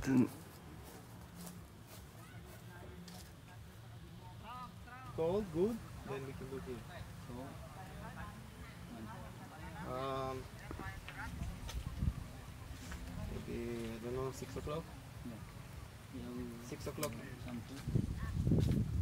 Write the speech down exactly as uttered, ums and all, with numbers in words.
Dun. Cold, good. Then we can do here. Um, maybe I don't know six o'clock. Yeah. Six o'clock. Something.